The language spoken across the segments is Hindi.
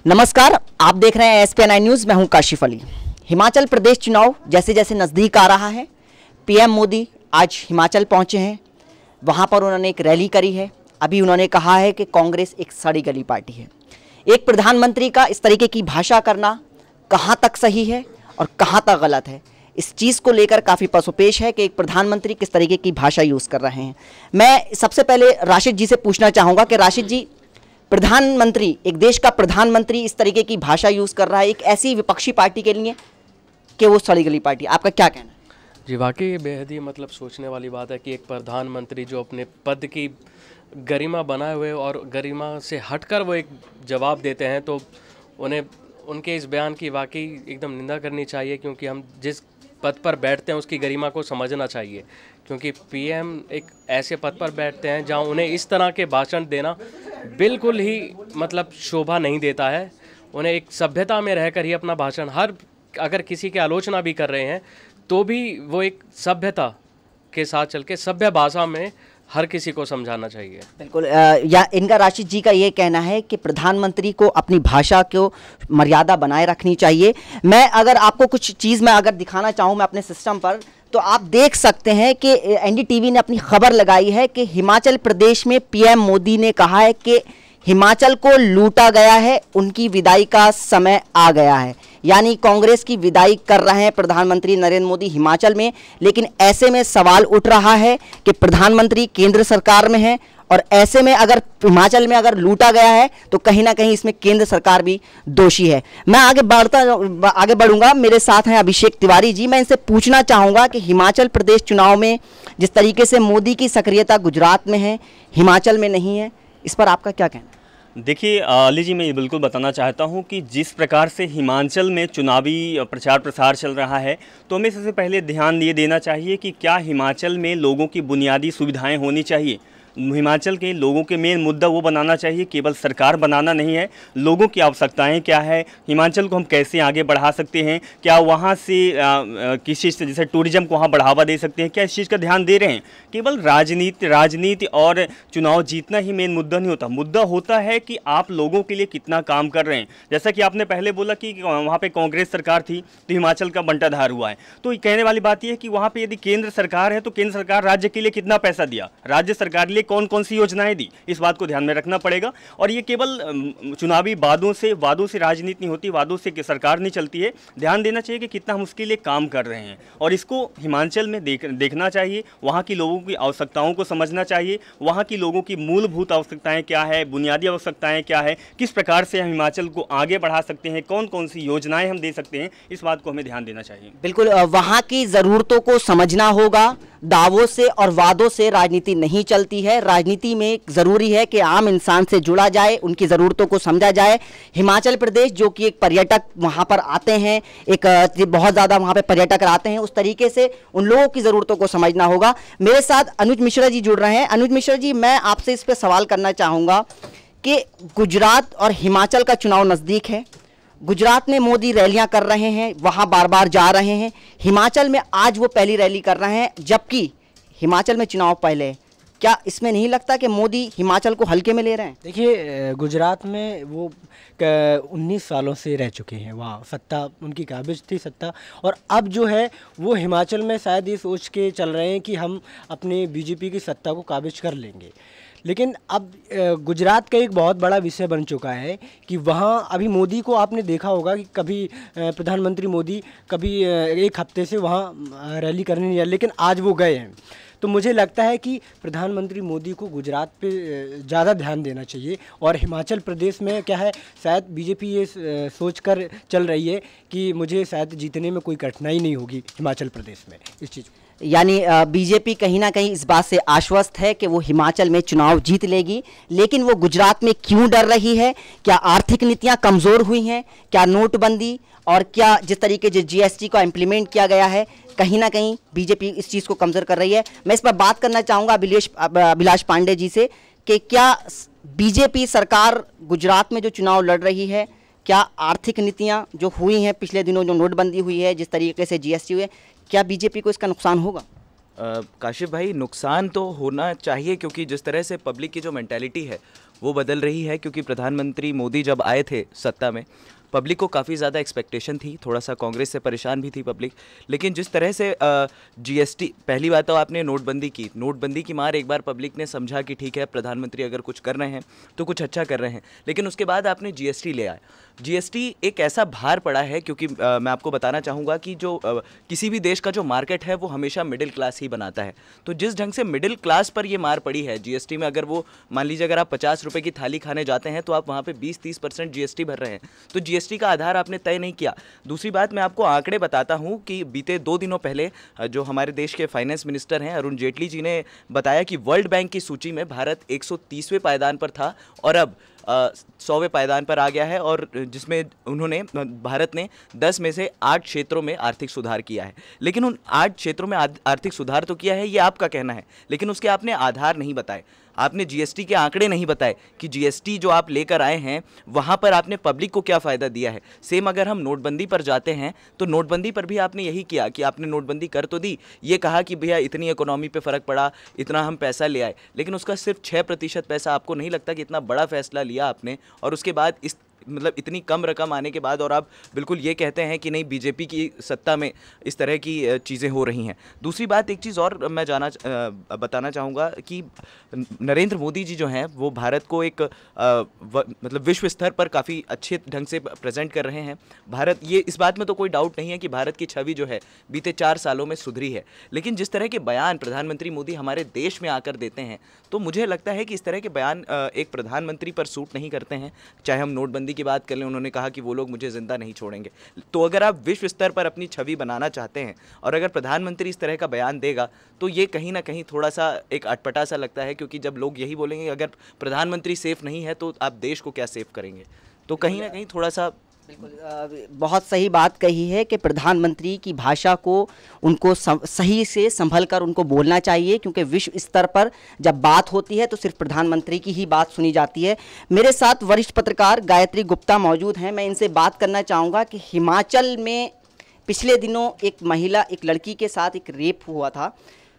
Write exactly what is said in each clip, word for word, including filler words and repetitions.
नमस्कार, आप देख रहे हैं एस पी नाइन न्यूज़। मैं हूं काशिफ अली। हिमाचल प्रदेश चुनाव जैसे जैसे नज़दीक आ रहा है, पीएम मोदी आज हिमाचल पहुंचे हैं। वहां पर उन्होंने एक रैली करी है। अभी उन्होंने कहा है कि कांग्रेस एक सड़ी गली पार्टी है। एक प्रधानमंत्री का इस तरीके की भाषा करना कहां तक सही है और कहां तक गलत है, इस चीज़ को लेकर काफ़ी पसोपेश है कि एक प्रधानमंत्री किस तरीके की भाषा यूज़ कर रहे हैं। मैं सबसे पहले राशिद जी से पूछना चाहूँगा कि राशिद जी, प्रधानमंत्री, एक देश का प्रधानमंत्री इस तरीके की भाषा यूज़ कर रहा है एक ऐसी विपक्षी पार्टी के लिए कि वो सड़ी गली पार्टी, आपका क्या कहना है? जी, वाकई बेहद ही मतलब सोचने वाली बात है कि एक प्रधानमंत्री जो अपने पद की गरिमा बनाए हुए और गरिमा से हटकर वो एक जवाब देते हैं, तो उन्हें उनके इस बयान की वाकई एकदम निंदा करनी चाहिए, क्योंकि हम जिस पद पर बैठते हैं उसकी गरिमा को समझना चाहिए। क्योंकि पीएम एक ऐसे पद पर बैठते हैं जहां उन्हें इस तरह के भाषण देना बिल्कुल ही मतलब शोभा नहीं देता है। उन्हें एक सभ्यता में रहकर ही अपना भाषण, हर अगर किसी की आलोचना भी कर रहे हैं तो भी वो एक सभ्यता के साथ चल के सभ्य भाषा में हर किसी को समझाना चाहिए। बिल्कुल। या इनका राशिद जी का ये कहना है कि प्रधानमंत्री को अपनी भाषा को मर्यादा बनाए रखनी चाहिए। मैं अगर आपको कुछ चीज़ मैं अगर दिखाना चाहूँ मैं अपने सिस्टम पर, तो आप देख सकते हैं कि एनडीटीवी ने अपनी खबर लगाई है कि हिमाचल प्रदेश में पीएम मोदी ने कहा है कि हिमाचल को लूटा गया है, उनकी विदाई का समय आ गया है। यानी कांग्रेस की विदाई कर रहे हैं प्रधानमंत्री नरेंद्र मोदी हिमाचल में। लेकिन ऐसे में सवाल उठ रहा है कि प्रधानमंत्री केंद्र सरकार में है और ऐसे में अगर हिमाचल में अगर लूटा गया है तो कहीं ना कहीं इसमें केंद्र सरकार भी दोषी है। मैं आगे बढ़ता आगे बढ़ूंगा। मेरे साथ हैं अभिषेक तिवारी जी। मैं इनसे पूछना चाहूँगा कि हिमाचल प्रदेश चुनाव में जिस तरीके से मोदी की सक्रियता गुजरात में है, हिमाचल में नहीं है, इस पर आपका क्या कहना है? देखिए अली जी, मैं ये बिल्कुल बताना चाहता हूँ कि जिस प्रकार से हिमाचल में चुनावी प्रचार प्रसार चल रहा है, तो हमें सबसे पहले ध्यान ये देना चाहिए कि क्या हिमाचल में लोगों की बुनियादी सुविधाएं होनी चाहिए। हिमाचल के लोगों के मेन मुद्दा वो बनाना चाहिए, केवल सरकार बनाना नहीं है। लोगों की आवश्यकताएं क्या है, हिमाचल को हम कैसे आगे बढ़ा सकते हैं, क्या वहाँ से किस चीज़ से जैसे टूरिज्म को वहाँ बढ़ावा दे सकते हैं, क्या इस चीज़ का ध्यान दे रहे हैं। केवल राजनीति राजनीति और चुनाव जीतना ही मेन मुद्दा नहीं होता। मुद्दा होता है कि आप लोगों के लिए कितना काम कर रहे हैं। जैसा कि आपने पहले बोला कि वहाँ पर कांग्रेस सरकार थी तो हिमाचल का बंटाधार हुआ है, तो कहने वाली बात यह है कि वहाँ पर यदि केंद्र सरकार है तो केंद्र सरकार राज्य के लिए कितना पैसा दिया, राज्य सरकार लिए कौन कौन सी योजनाएं दी, इस बात को ध्यान में रखना पड़ेगा। और ये केवल चुनावी वादों से वादों से राजनीति नहीं होती, वादों से सरकार नहीं चलती है। ध्यान देना चाहिए कि कितना हम उसके लिए काम कर रहे हैं और इसको हिमाचल में देख देखना चाहिए। वहाँ की लोगों की आवश्यकताओं को समझना चाहिए, वहाँ की लोगों की मूलभूत आवश्यकताएं क्या है, बुनियादी आवश्यकताएं क्या है, किस प्रकार से हम हिमाचल को आगे बढ़ा सकते हैं, कौन कौन सी योजनाएं हम दे सकते हैं, इस बात को हमें ध्यान देना चाहिए। बिल्कुल, वहाँ की ज़रूरतों को समझना होगा। दावों से और वादों से राजनीति नहीं चलती है। राजनीति में ज़रूरी है कि आम इंसान से जुड़ा जाए, उनकी ज़रूरतों को समझा जाए। हिमाचल प्रदेश जो कि एक पर्यटक वहाँ पर आते हैं, एक बहुत ज़्यादा वहाँ पे पर्यटक आते हैं, उस तरीके से उन लोगों की ज़रूरतों को समझना होगा। मेरे साथ अनुज मिश्रा जी जुड़ रहे हैं। अनुज मिश्रा जी, मैं आपसे इस पर सवाल करना चाहूँगा कि गुजरात और हिमाचल का चुनाव नज़दीक है। गुजरात में मोदी रैलियां कर रहे हैं, वहां बार बार जा रहे हैं। हिमाचल में आज वो पहली रैली कर रहे हैं, जबकि हिमाचल में चुनाव पहले है। क्या इसमें नहीं लगता कि मोदी हिमाचल को हल्के में ले रहे हैं? देखिए, गुजरात में वो उन्नीस सालों से रह चुके हैं, वहाँ सत्ता उनकी काबिज थी सत्ता, और अब जो है वो हिमाचल में शायद ये सोच के चल रहे हैं कि हम अपने बीजेपी की सत्ता को काबिज कर लेंगे। लेकिन अब गुजरात का एक बहुत बड़ा विषय बन चुका है कि वहाँ अभी मोदी को आपने देखा होगा कि कभी प्रधानमंत्री मोदी कभी एक हफ्ते से वहाँ रैली करने नहीं आए, लेकिन आज वो गए हैं। तो मुझे लगता है कि प्रधानमंत्री मोदी को गुजरात पे ज़्यादा ध्यान देना चाहिए। और हिमाचल प्रदेश में क्या है, शायद बीजेपी ये सोच कर चल रही है कि मुझे शायद जीतने में कोई कठिनाई नहीं होगी हिमाचल प्रदेश में इस चीज़। यानी बीजेपी कहीं ना कहीं इस बात से आश्वस्त है कि वो हिमाचल में चुनाव जीत लेगी, लेकिन वो गुजरात में क्यों डर रही है? क्या आर्थिक नीतियां कमज़ोर हुई हैं? क्या नोटबंदी और क्या जिस तरीके से जीएसटी को इम्प्लीमेंट किया गया है, कहीं ना कहीं बीजेपी इस चीज़ को कमज़ोर कर रही है? मैं इस पर बात करना चाहूँगा अभिलेश अभिलाष पांडे जी से कि क्या बीजेपी सरकार गुजरात में जो चुनाव लड़ रही है, क्या आर्थिक नीतियाँ जो हुई हैं पिछले दिनों, जो नोटबंदी हुई है, जिस तरीके से जीएसटी हुई है, क्या बीजेपी को इसका नुकसान होगा? काशिफ भाई, नुकसान तो होना चाहिए क्योंकि जिस तरह से पब्लिक की जो मेंटालिटी है वो बदल रही है, क्योंकि प्रधानमंत्री मोदी जब आए थे सत्ता में पब्लिक को काफ़ी ज़्यादा एक्सपेक्टेशन थी, थोड़ा सा कांग्रेस से परेशान भी थी पब्लिक। लेकिन जिस तरह से जीएसटी, पहली बात तो आपने नोटबंदी की, नोटबंदी की मार एक बार पब्लिक ने समझा कि ठीक है प्रधानमंत्री अगर कुछ कर रहे हैं तो कुछ अच्छा कर रहे हैं, लेकिन उसके बाद आपने जीएसटी ले आए। जीएसटी एक ऐसा भार पड़ा है क्योंकि आ, मैं आपको बताना चाहूँगा कि जो आ, किसी भी देश का जो मार्केट है वो हमेशा मिडिल क्लास ही बनाता है। तो जिस ढंग से मिडिल क्लास पर ये मार पड़ी है जीएसटी में, अगर वो मान लीजिए अगर आप पचास रुपये की थाली खाने जाते हैं तो आप वहाँ पे बीस तीस परसेंट जीएसटी भर रहे हैं, तो जीएसटी का आधार आपने तय नहीं किया। दूसरी बात, मैं आपको आंकड़े बताता हूँ कि बीते दो दिनों पहले जो हमारे देश के फाइनेंस मिनिस्टर हैं अरुण जेटली जी ने बताया कि वर्ल्ड बैंक की सूची में भारत एक सौ तीसवें पायदान पर था और अब सौवें पायदान पर आ गया है, और जिसमें उन्होंने, भारत ने दस में से आठ क्षेत्रों में आर्थिक सुधार किया है। लेकिन उन आठ क्षेत्रों में आर्थिक सुधार तो किया है, ये आपका कहना है, लेकिन उसके आपने आधार नहीं बताए, आपने जीएसटी के आंकड़े नहीं बताए कि जीएसटी जो आप लेकर आए हैं वहाँ पर आपने पब्लिक को क्या फ़ायदा दिया है। सेम अगर हम नोटबंदी पर जाते हैं तो नोटबंदी पर भी आपने यही किया कि आपने नोटबंदी कर तो दी, ये कहा कि भैया इतनी इकोनॉमी पे फ़र्क पड़ा, इतना हम पैसा ले आए, लेकिन उसका सिर्फ छः प्रतिशत पैसा, आपको नहीं लगता कि इतना बड़ा फैसला लिया आपने और उसके बाद इस मतलब इतनी कम रकम आने के बाद और आप बिल्कुल ये कहते हैं कि नहीं बीजेपी की सत्ता में इस तरह की चीज़ें हो रही हैं। दूसरी बात, एक चीज़ और मैं जाना बताना चाहूँगा कि नरेंद्र मोदी जी जो हैं वो भारत को एक व, मतलब विश्व स्तर पर काफ़ी अच्छे ढंग से प्रेजेंट कर रहे हैं। भारत, ये इस बात में तो कोई डाउट नहीं है कि भारत की छवि जो है बीते चार सालों में सुधरी है, लेकिन जिस तरह के बयान प्रधानमंत्री मोदी हमारे देश में आकर देते हैं तो मुझे लगता है कि इस तरह के बयान एक प्रधानमंत्री पर सूट नहीं करते हैं। चाहे हम नोटबंदी की बात कर लें, उन्होंने कहा कि वो लोग मुझे जिंदा नहीं छोड़ेंगे। तो अगर आप विश्व स्तर पर अपनी छवि बनाना चाहते हैं और अगर प्रधानमंत्री इस तरह का बयान देगा तो ये कहीं ना कहीं थोड़ा सा एक अटपटा सा लगता है, क्योंकि जब लोग यही बोलेंगे अगर प्रधानमंत्री सेफ नहीं है तो आप देश को क्या सेफ करेंगे, तो कहीं ना कहीं थोड़ा सा बिल्कुल बहुत सही बात कही है कि प्रधानमंत्री की भाषा को उनको सही से संभल कर उनको बोलना चाहिए, क्योंकि विश्व स्तर पर जब बात होती है तो सिर्फ प्रधानमंत्री की ही बात सुनी जाती है। मेरे साथ वरिष्ठ पत्रकार गायत्री गुप्ता मौजूद हैं, मैं इनसे बात करना चाहूँगा कि हिमाचल में पिछले दिनों एक महिला, एक लड़की के साथ एक रेप हुआ था,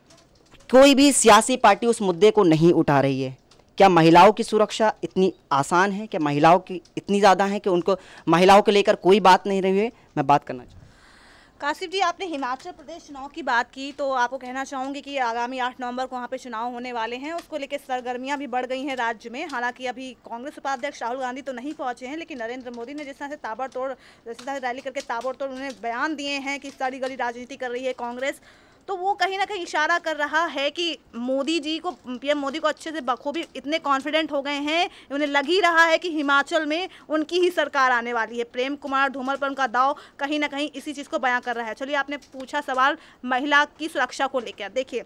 कोई भी सियासी पार्टी उस मुद्दे को नहीं उठा रही है। क्या महिलाओं की सुरक्षा इतनी आसान है? क्या महिलाओं की इतनी ज़्यादा है कि उनको महिलाओं को लेकर कोई बात नहीं रही है? मैं बात करना चाहूँ। काशिफ जी, आपने हिमाचल प्रदेश चुनाव की बात की तो आपको कहना चाहूँगी कि आगामी आठ नवंबर को वहाँ पे चुनाव होने वाले हैं, उसको लेकर सरगर्मियाँ भी बढ़ गई हैं राज्य में। हालांकि अभी कांग्रेस उपाध्यक्ष राहुल गांधी तो नहीं पहुँचे हैं, लेकिन नरेंद्र मोदी ने जिस तरह से ताबड़तोड़ जिस तरह से रैली करके ताबड़तोड़ उन्हें बयान दिए हैं कि सारी गली राजनीति कर रही है कांग्रेस, तो वो कहीं ना कहीं इशारा कर रहा है कि मोदी जी को, पीएम मोदी को अच्छे से बखूबी इतने कॉन्फिडेंट हो गए हैं, उन्हें लग ही रहा है कि हिमाचल में उनकी ही सरकार आने वाली है। प्रेम कुमार धूमल पर उनका दाव कहीं ना कहीं इसी चीज़ को बयां कर रहा है। चलिए, आपने पूछा सवाल महिला की सुरक्षा को लेकर, देखिए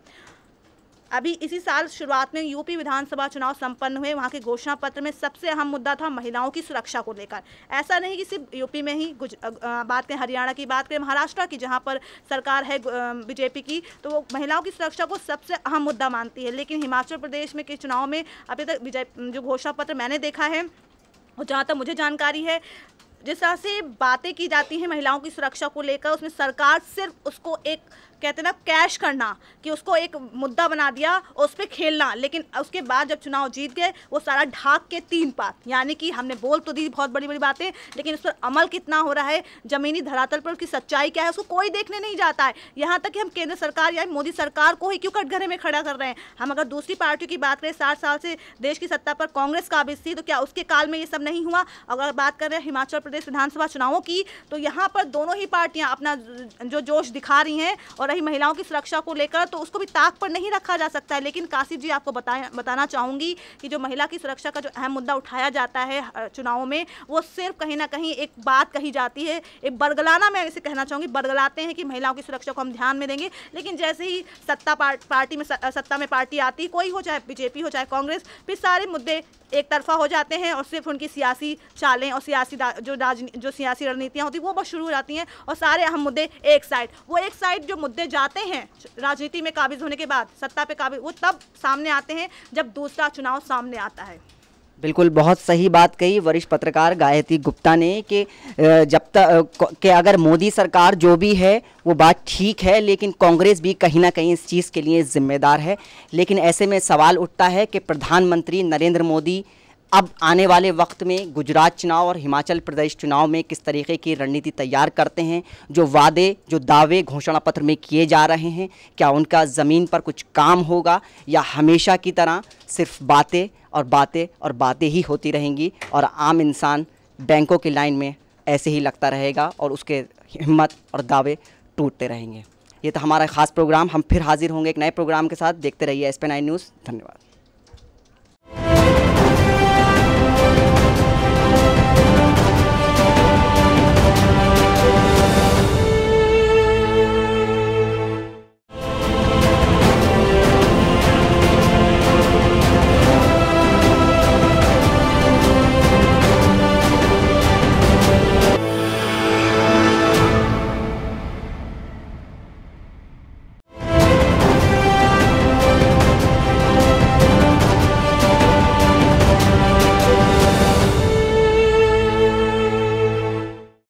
अभी इसी साल शुरुआत में यूपी विधानसभा चुनाव संपन्न हुए, वहाँ के घोषणा पत्र में सबसे अहम मुद्दा था महिलाओं की सुरक्षा को लेकर। ऐसा नहीं कि सिर्फ यूपी में ही बात करें, हरियाणा की बात करें, महाराष्ट्र की जहाँ पर सरकार है बीजेपी की, तो वो महिलाओं की सुरक्षा को सबसे अहम मुद्दा मानती है। लेकिन हिमाचल प्रदेश में के चुनाव में अभी तक जो घोषणा पत्र मैंने देखा है और जहाँ तक मुझे जानकारी है, जिस तरह से बातें की जाती हैं महिलाओं की सुरक्षा को लेकर, उसमें सरकार सिर्फ उसको एक कहते ना कैश करना, कि उसको एक मुद्दा बना दिया और उस पर खेलना, लेकिन उसके बाद जब चुनाव जीत गए वो सारा ढाक के तीन पात, यानी कि हमने बोल तो दी बहुत बड़ी बड़ी बातें, लेकिन उस पर अमल कितना हो रहा है, जमीनी धरातल पर उसकी सच्चाई क्या है, उसको कोई देखने नहीं जाता है। यहाँ तक कि हम केंद्र सरकार या मोदी सरकार को ही क्यों कटघरे में खड़ा कर रहे हैं। हम अगर दूसरी पार्टियों की बात करें, साठ साल से देश की सत्ता पर कांग्रेस काबिज थी, तो क्या उसके काल में ये सब नहीं हुआ? अगर बात कर रहे हैं हिमाचल प्रदेश विधानसभा चुनावों की, तो यहाँ पर दोनों ही पार्टियाँ अपना जो जोश दिखा रही हैं, और रही महिलाओं की सुरक्षा को लेकर तो उसको भी ताक पर नहीं रखा जा सकता है। लेकिन काशिफ जी, आपको बताया बताना चाहूँगी कि जो महिला की सुरक्षा का जो अहम मुद्दा उठाया जाता है चुनावों में, वो सिर्फ कहीं ना कहीं एक बात कही जाती है, एक बरगलाना, मैं इसे कहना चाहूँगी, बरगलाते हैं कि महिलाओं की सुरक्षा को हम ध्यान में देंगे, लेकिन जैसे ही सत्ता पार्टी में सत्ता में पार्टी आती, कोई हो, चाहे बीजेपी हो चाहे कांग्रेस, फिर सारे मुद्दे एक तरफा हो जाते हैं और सिर्फ उनकी सियासी चालें और सियासी जो राजनीति जो सियासी रणनीतियाँ होती हैं वो बस शुरू हो जाती हैं, और सारे अहम मुद्दे एक साइड, वो एक साइड जो मुद्दे जाते हैं राजनीति में काबिज होने के बाद, सत्ता पे काबिज, वो तब सामने आते हैं जब दूसरा चुनाव सामने आता है। बिल्कुल, बहुत सही बात कही वरिष्ठ पत्रकार गायत्री गुप्ता ने कि जब तक कि अगर मोदी सरकार जो भी है वो बात ठीक है, लेकिन कांग्रेस भी कहीं ना कहीं इस चीज़ के लिए जिम्मेदार है। लेकिन ऐसे में सवाल उठता है कि प्रधानमंत्री नरेंद्र मोदी अब आने वाले वक्त में गुजरात चुनाव और हिमाचल प्रदेश चुनाव में किस तरीके की रणनीति तैयार करते हैं। जो वादे, जो दावे घोषणा पत्र में किए जा रहे हैं, क्या उनका ज़मीन पर कुछ काम होगा या हमेशा की तरह सिर्फ बातें और बातें और बातें ही होती रहेंगी और आम इंसान बैंकों की लाइन में ऐसे ही लगता रहेगा और उसके हिम्मत और दावे टूटते रहेंगे। ये तो हमारा ख़ास प्रोग्राम। हम फिर हाजिर होंगे एक नए प्रोग्राम के साथ। देखते रहिए एस पे नाइन न्यूज़। धन्यवाद।